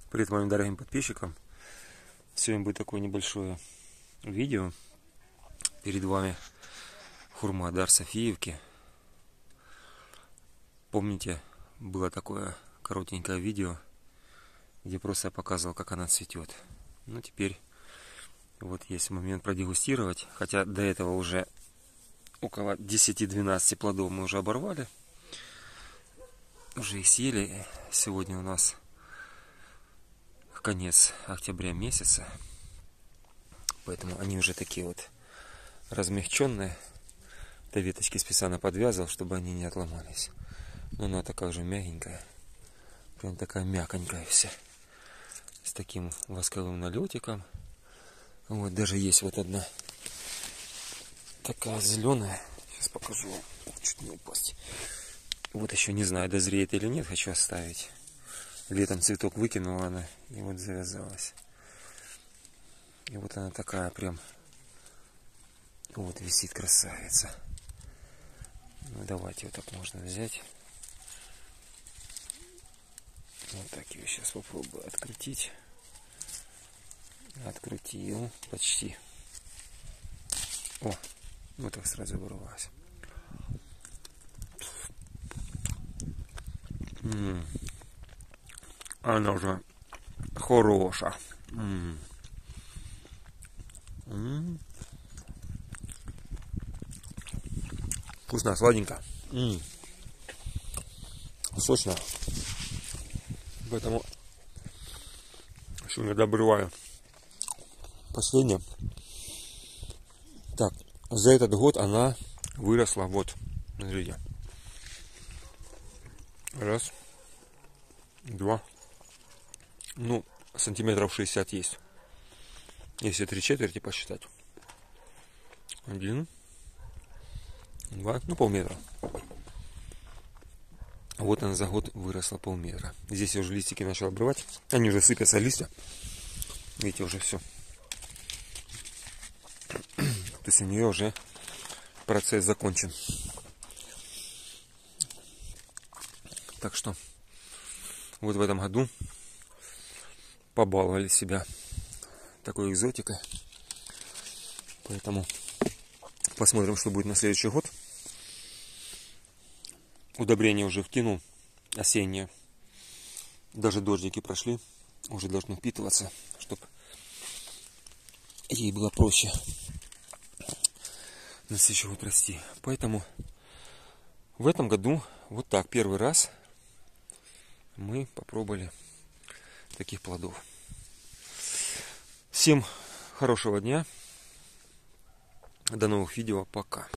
Привет моим дорогим подписчикам. Сегодня будет такое небольшое видео. Перед вами хурма Дар Софиевки. Помните, было такое коротенькое видео, где просто я показывал, как она цветет. Ну, теперь вот есть момент продегустировать. Хотя до этого уже около 10-12 плодов мы уже оборвали. Уже их съели. Сегодня у нас конец октября месяца. Поэтому они уже такие вот размягченные. До веточки специально подвязывал, чтобы они не отломались. Но она такая же мягенькая. Прям такая мяконькая вся. С таким восковым налетиком. Вот даже есть вот одна такая зеленая. Сейчас покажу вам. Чуть не упасть. Вот еще не знаю, дозреет или нет. Хочу оставить. Летом цветок выкинула она. И вот завязалась. И вот она такая прям. Вот висит красавица. Ну давайте вот так можно взять. Вот так ее сейчас попробую открутить. Открутил почти. О, вот так сразу вырвалась. Она уже хороша. Вкусно, сладенько. Сочно. Поэтому сегодня добрываю последнее. Так, за этот год она выросла вот, смотрите. Раз, два, ну, сантиметров 60 есть. Если 3/4 посчитать. 1, 2, ну полметра. Вот она за год выросла полметра. Здесь я уже листики начал обрывать. Они уже сыпятся, листья. Видите, уже все. То есть у нее уже процесс закончен. Так что вот в этом году побаловали себя такой экзотикой. Поэтому посмотрим, что будет на следующий год. Удобрение уже вкинул осеннее. Даже дождики прошли. Уже должны впитываться, чтобы ей было проще на следующий год расти. Поэтому в этом году вот так первый раз мы попробовали таких плодов. Всем хорошего дня. До новых видео. Пока.